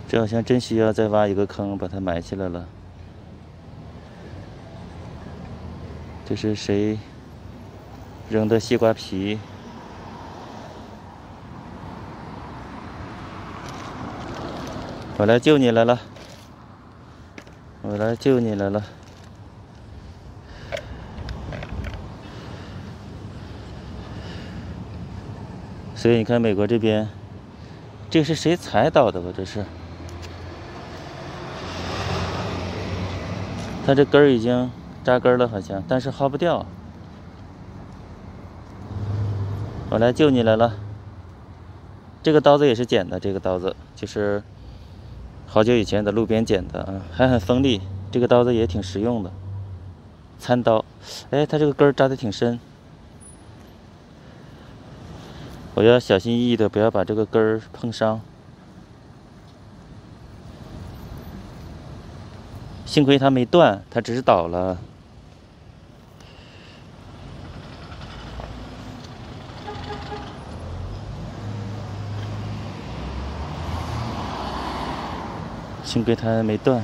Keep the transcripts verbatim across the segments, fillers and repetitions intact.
这好像真需要再挖一个坑，把它埋起来了。这是谁扔的西瓜皮？我来救你来了！我来救你来了！所以你看，美国这边，这是谁踩倒的吧？这是。 它这根儿已经扎根了，好像，但是薅不掉。我来救你来了。这个刀子也是捡的，这个刀子就是好久以前在路边捡的啊，还很锋利。这个刀子也挺实用的，餐刀。哎，它这个根儿扎得挺深，我要小心翼翼的，不要把这个根儿碰伤。 幸亏它没断，它只是倒了。幸亏它没断，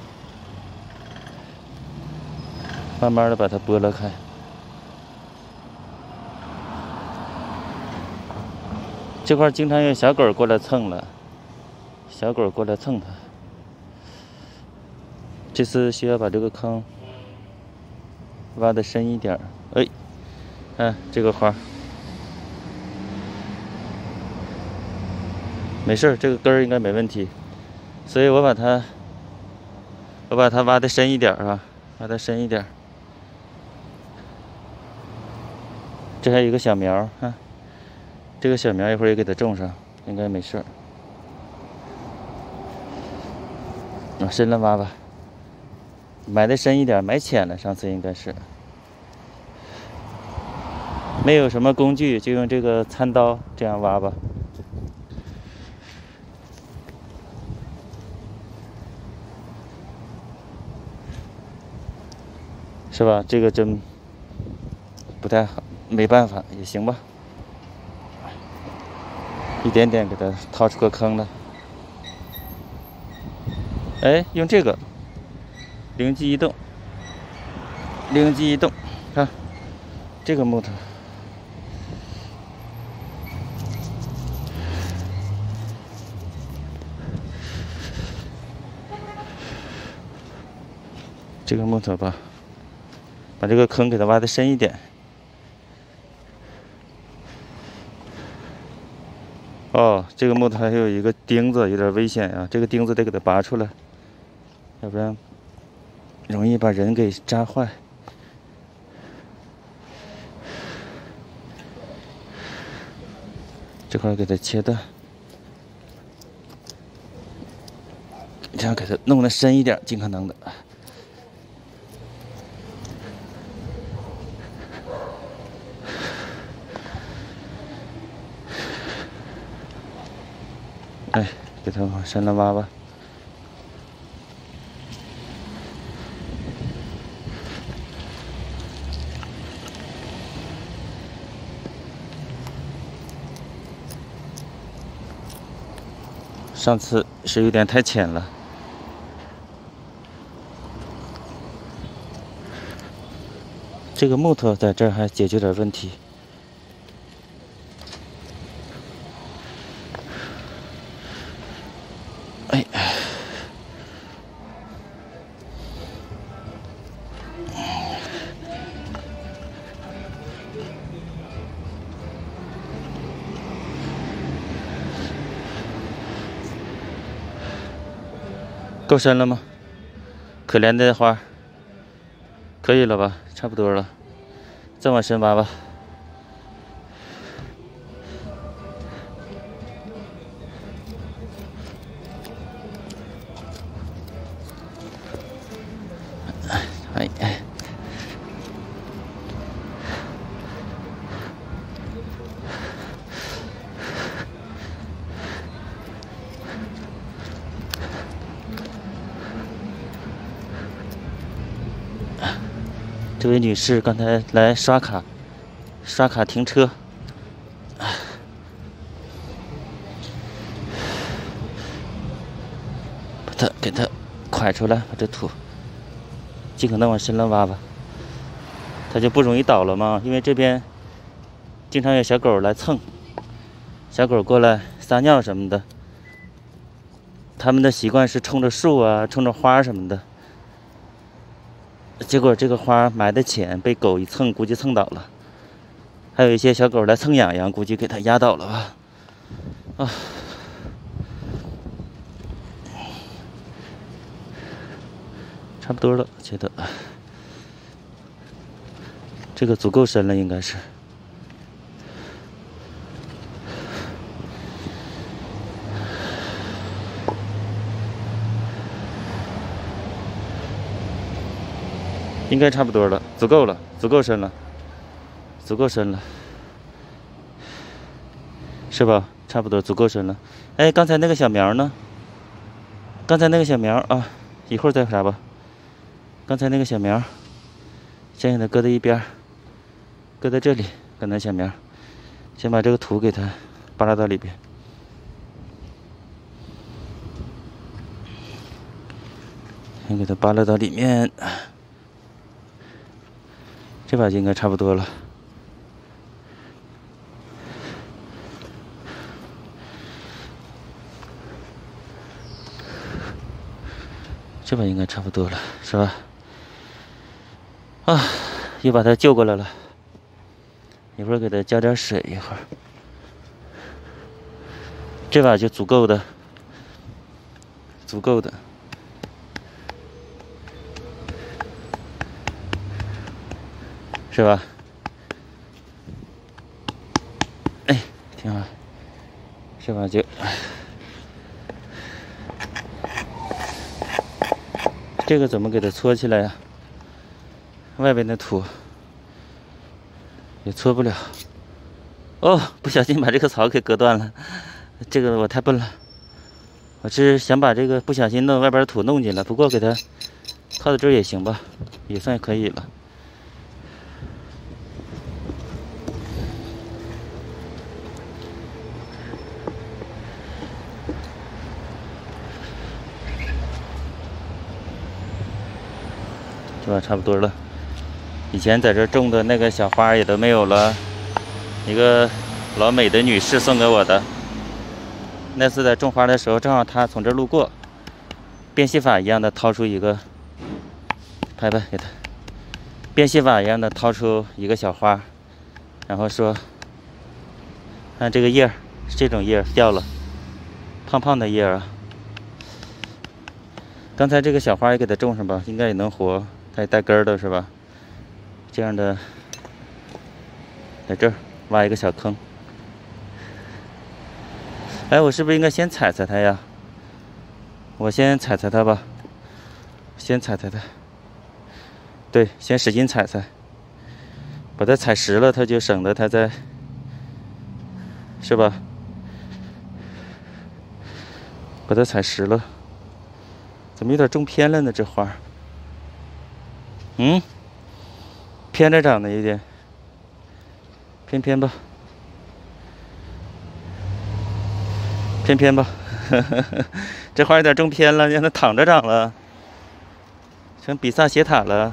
慢慢的把它剥拉开。这块经常有小狗过来蹭了，小狗过来蹭它。 这次需要把这个坑挖的深一点儿。哎，看这个花，没事儿，这个根儿应该没问题，所以我把它，我把它挖的深一点儿啊，挖的深一点儿。这还有一个小苗啊，这个小苗一会儿也给它种上，应该没事儿。往深了挖吧。 埋的深一点，埋浅了。上次应该是没有什么工具，就用这个餐刀这样挖吧。是吧？这个真不太好，没办法，也行吧。一点点给它掏出个坑来。哎，用这个。 灵机一动，灵机一动，看这个木头，这个木头吧，把这个坑给它挖的深一点。哦，这个木头还有一个钉子，有点危险啊！这个钉子得给它拔出来，要不然。 容易把人给扎坏。这块给它切断，这样给它弄得深一点，尽可能的。哎，给它往深了挖吧。 上次是有点太浅了，这个木头在这儿还解决点问题。哎，够深了吗？可怜的花，可以了吧？差不多了，再往深挖吧。哎哎，这位女士刚才来刷卡，刷卡停车。 它给它蒯出来，把这土尽可能往深了挖吧，它就不容易倒了嘛。因为这边经常有小狗来蹭，小狗过来撒尿什么的，它们的习惯是冲着树啊、冲着花什么的。结果这个花埋的浅，被狗一蹭，估计蹭倒了。还有一些小狗来蹭痒痒，估计给它压倒了吧。啊，差不多了，觉得这个足够深了，应该是。应该差不多了，足够了，足够深了，足够深了，是吧？差不多足够深了。哎，刚才那个小苗呢？刚才那个小苗啊，一会儿再啥吧。刚才那个小苗，先给它搁在一边，搁在这里。刚才小苗，先把这个土给它扒拉到里边。先给它扒拉到里面。这把就应该差不多了。这把应该差不多了，是吧？啊，又把它救过来了。一会儿给它浇点水，一会儿。这把就足够的，足够的。是吧？哎，挺好。这把就，这个怎么给它搓起来呀？外边的土也搓不了。哦，不小心把这个草给割断了。这个我太笨了，我是想把这个不小心弄外边的土弄进来，不过给它靠到这儿也行吧，也算可以了。是吧？差不多了。以前在这种的那个小花也都没有了，一个老美的女士送给我的。那次在种花的时候，正好她从这路过，变戏法一样的掏出一个，拍拍给她，变戏法一样的掏出一个小花，然后说：“看这个叶儿，这种叶掉了，胖胖的叶啊。刚才这个小花也给它种上吧，应该也能活。”它也带根儿的是吧？这样的，在这儿挖一个小坑。哎，我是不是应该先踩踩它呀？我先踩踩它吧，先踩踩它。对，先使劲踩踩，把它踩实了，它就省得它在，是吧？把它踩实了。怎么有点种偏了呢？这花。嗯，偏着长的有点，偏偏吧，偏偏吧，这花有点种偏了，让它躺着长了，成比萨斜塔了，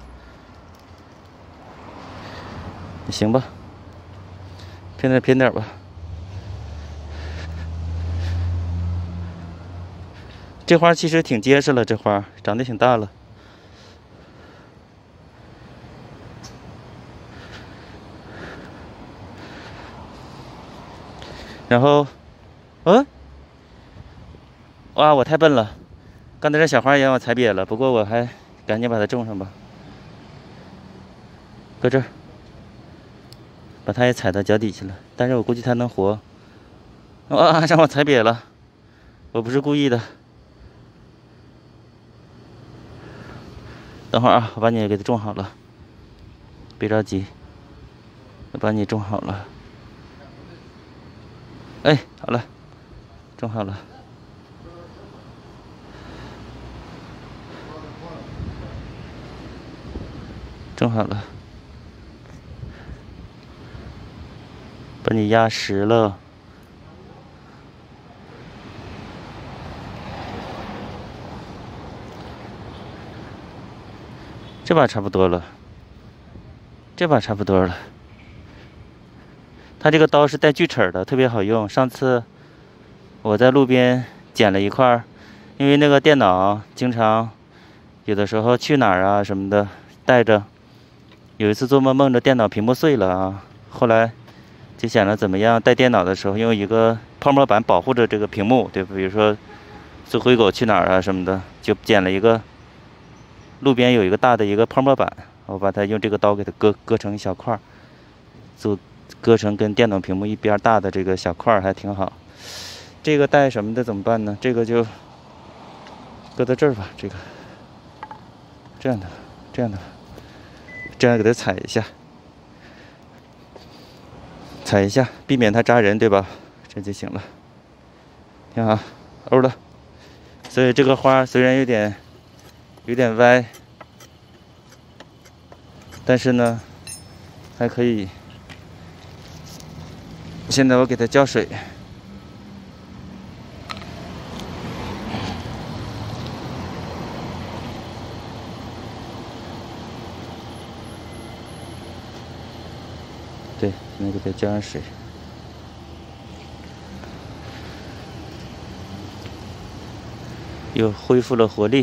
也行吧，偏点偏点吧。这花其实挺结实了，这花长得挺大了。然后，嗯，哇，我太笨了，刚才这小花也让我踩瘪了，不过我还赶紧把它种上吧，搁这儿，把它也踩到脚底去了，但是我估计它能活。哇，让我踩瘪了，我不是故意的。等会儿啊，我把你给它种好了，别着急，我把你种好了。哎，好了，种好了，种好了，把你压实了。 这把差不多了，这把差不多了。它这个刀是带锯齿的，特别好用。上次我在路边捡了一块，因为那个电脑经常有的时候去哪儿啊什么的带着。有一次做梦梦着电脑屏幕碎了啊，后来就想着怎么样带电脑的时候用一个泡沫板保护着这个屏幕，对，比如说做灰狗去哪儿啊什么的，就捡了一个路边有一个大的一个泡沫板，我把它用这个刀给它割割成小块，做割成跟电脑屏幕一边大的这个小块还挺好。这个带什么的怎么办呢？这个就搁到这儿吧，这个这样的，这样的。这样给它踩一下，踩一下，避免它扎人，对吧？这就行了，挺好，欧了。所以这个花虽然有点有点歪，但是呢还可以。现在我给它浇水。对，现在给它浇上水，又恢复了活力。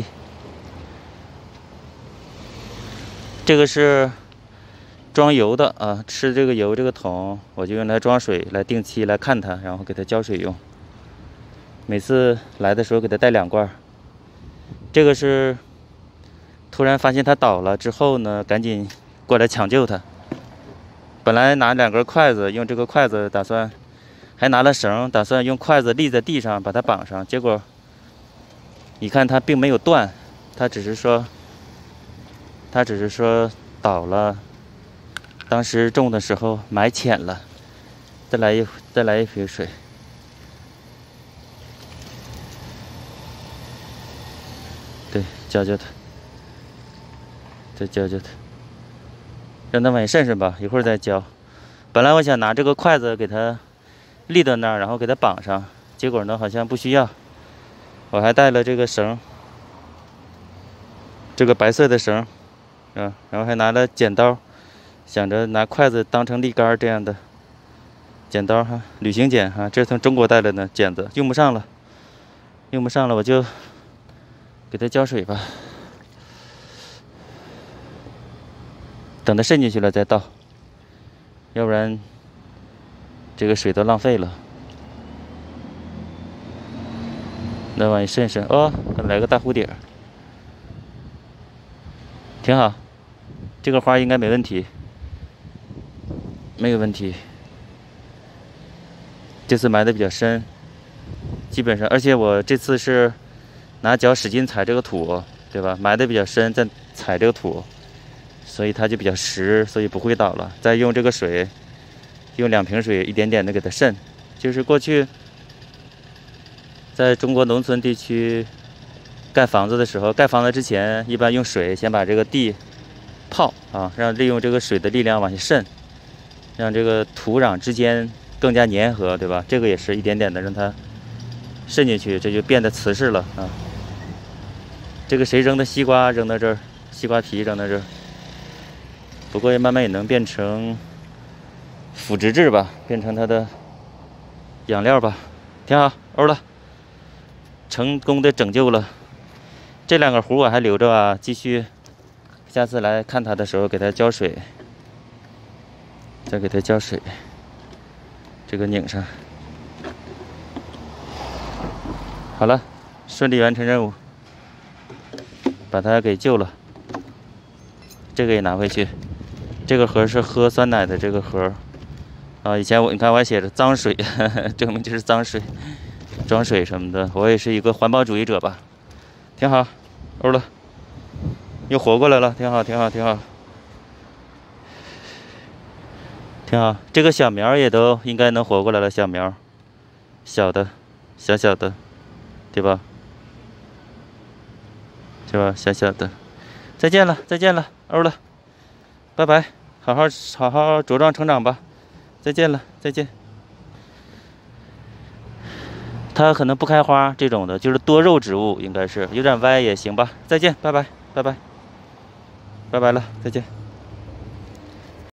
这个是装油的啊，吃这个油这个桶，我就用来装水，来定期来看它，然后给它浇水用。每次来的时候给它带两罐。这个是突然发现它倒了之后呢，赶紧过来抢救它。本来拿两根筷子，用这个筷子打算，还拿了绳，打算用筷子立在地上把它绑上。结果，你看它并没有断，它只是说，它只是说倒了。当时种的时候埋浅了，再来一再来一瓶水。对，浇浇它，再浇浇它。让它往里渗渗吧，一会儿再浇。本来我想拿这个筷子给它立到那儿，然后给它绑上，结果呢好像不需要。我还带了这个绳，这个白色的绳，啊，然后还拿了剪刀，想着拿筷子当成立杆这样的剪刀哈，旅行剪哈，这是从中国带来的剪子，用不上了，用不上了，我就给它浇水吧。等它渗进去了再倒，要不然这个水都浪费了。那往里渗渗，哦，来个大蝴蝶，挺好。这个花应该没问题，没有问题。这次埋的比较深，基本上，而且我这次是拿脚使劲踩这个土，对吧？埋的比较深，再踩这个土。所以它就比较实，所以不会倒了。再用这个水，用两瓶水一点点的给它渗。就是过去在中国农村地区盖房子的时候，盖房子之前一般用水先把这个地泡啊，让利用这个水的力量往下渗，让这个土壤之间更加粘合，对吧？这个也是一点点的让它渗进去，这就变得瓷实了啊。这个谁扔的西瓜扔到这儿，西瓜皮扔到这儿。不过慢慢也能变成腐殖质吧，变成它的养料吧，挺好，欧了，成功的拯救了。这两个壶我还留着啊，继续下次来看它的时候给它浇水，再给它浇水，这个拧上。好了，顺利完成任务，把它给救了。这个也拿回去。这个盒是喝酸奶的这个盒啊，以前我你看我还写着脏水，呵呵，证明这是脏水，装水什么的。我也是一个环保主义者吧，挺好，欧了，又活过来了，挺好，挺好，挺好，挺好。这个小苗也都应该能活过来了，小苗，小的，小小的，对吧？是吧？小小的，再见了，再见了，欧了，拜拜。好好好好茁壮成长吧，再见了，再见。它可能不开花，这种的就是多肉植物，应该是有点歪也行吧。再见，拜拜，拜拜。 拜拜了，再见。